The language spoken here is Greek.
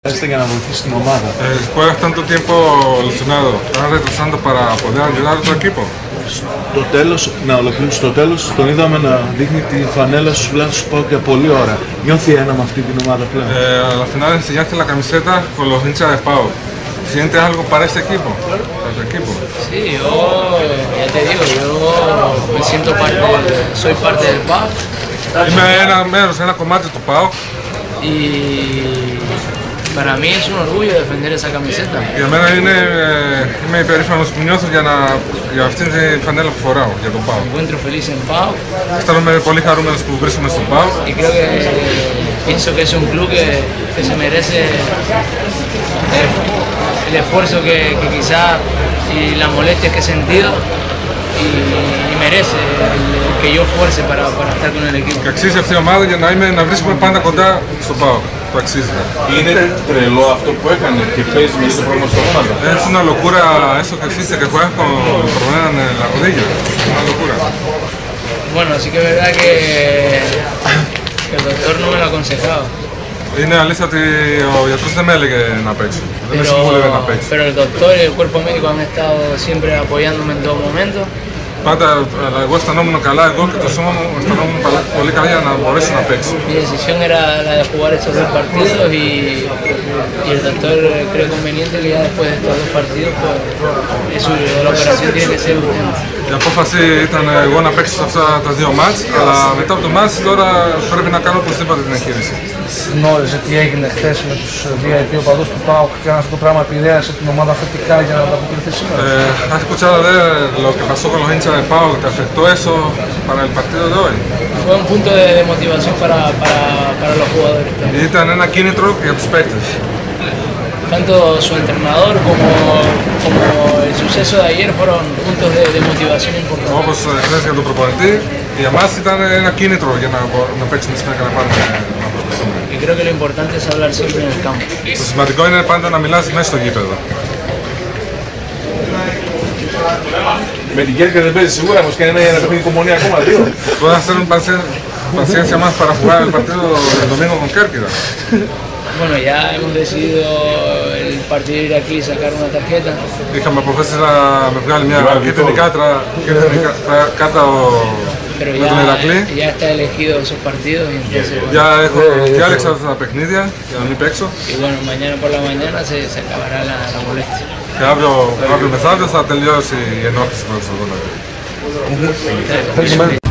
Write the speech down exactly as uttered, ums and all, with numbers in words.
για να βοηθήσει την ομάδα. Después de tanto tiempo lesionado, ¿estás retrasando para poder ayudar a tu equipo? Στο τέλος, να ολοκληρώσω στο τέλος, τον είδαμε να δείχνει τη φανέλα στους βλάσους του ΠΑΟΚ για πολλή ώρα. Nιώθει ένα με αυτή την ομάδα πλέον. Eh, al final enseñaste la camiseta con los hinchas de PAOK. ¿Sientes algo para este equipo? Para tu equipo? Sí, yo ya te digo, yo me siento parte, soy parte del PAOK. Είμαι ένα μέρος, ένα κομμάτι του ΠΑΟΚ. Y para mí es un orgullo defender esa camiseta. Για μένα είναι, είμαι υπερήφανος που νιώθω για, να, για αυτήν τη φανέλα που φοράω, για τον ΠΑΟΚ. Me encuentro feliz en PAOK. Αισθάνομαι πολύ χαρούμενος που βρίσκομαι στον ΠΑΟΚ. Y creo que pienso que es un club que, que se merece el, el esfuerzo que, que quizá y las molestias que he sentido y, y merece el, que yo esfuerce para, para estar con el equipo. Και αξίζει αυτή η ομάδα για να, είμαι, να βρίσκομαι πάντα κοντά στον ΠΑΟΚ. Το αξίζει. Είναι τρελό αυτό που έκανε και παίζει με το πρόβλημα στην ομάδα. Es una locura eso que existe, que juegas con el problema en la rodilla. Una locura. Bueno, sí que es verdad que, que el doctor no me lo ha aconsejado. Είναι αλήθεια ότι ο γιατρός δεν με έλεγε να παίξω. Δεν με Pero, συμβούλευε να παίξω. pero el doctor y el cuerpo médico han estado siempre apoyándome en todo momento. Πάντα εγώ αισθανόμουν καλά, εγώ και το σώμα μου αισθανόμουν πολύ καλά για να μπορέσω να παίξω. Mi decisión era la de jugar estos dos partidos y, y el doctor cree conveniente que ya después de estos dos partidos pues, eso, la operación tiene que ser urgente. Η απόφαση ήταν εγώ να παίξω σε αυτά τα δύο μάτς, αλλά μετά από το μάτς τώρα πρέπει να κάνω οπωσδήποτε την εγχείρηση. Γνώριζε τι έγινε χθες με τους βι άι πι οπαδούς του ΠΑΟΚ και αν αυτό το πράγμα επηρέασε την ομάδα θετικά για να ανταποκριθεί σήμερα. Eh, ¿Has escuchado de lo que pasó con los hinchas de PAOK? ¿Te afectó eso para el partido de hoy? Fue un punto de, de motivación para, para, para los jugadores también. Ήταν ένα κίνητρο για τους παίκτες. Tanto su entrenador como, como el suceso de ayer fueron puntos de, de motivación importantes. Όπως χθες για τον προπονητή, για μας ήταν ένα κίνητρο για να, να παίξουμε σήμερα και να πάρουμε να προσπαθούμε. Y creo que lo importante es hablar siempre en el campo. Το σημαντικό είναι πάντα να μιλάς μέσα στο γήπεδο. Με την Κέρκυρα δεν παίζει σίγουρα, όμως κάνει ένα παιχνίδι κομμονία ακόμα, δύο. Puedes hacer un paciencia más para jugar el partido del domingo con Kérkira. Bueno, ya hemos decidido el partido ir aquí y sacar una tarjeta. Είχαμε αποφασίσει να με βγάλει μια κίτρινη κάρτα, κάρτα Pero με τον Ηρακλή. ya, ya está elegido esos partidos y entonces bueno, Για έχω διάλεξα αυτά τα παιχνίδια για να μην παίξω. y bueno, mañana por la mañana se, se acabará la, la molestia. Και αύριο, αύριο μεθαύριο θα τελειώσει η ενόχληση με τον Σαββόνα.